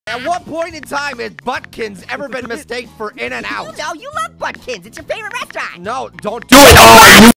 At what point in time has Butkins ever been mistaken for In-N-Out? You know, you love Butkins. It's your favorite restaurant. No, don't do it.